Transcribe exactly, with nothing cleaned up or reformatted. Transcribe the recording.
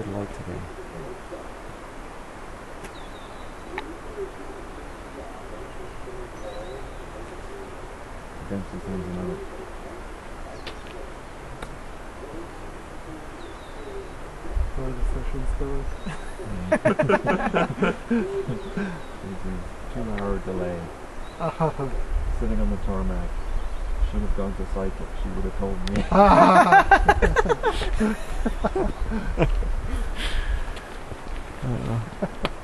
it like today? Dempsey sends another. Oh, the session's going. There's a two hour delay. Sitting on the tarmac. Should have gone to cycle. She would have told me. I don't know.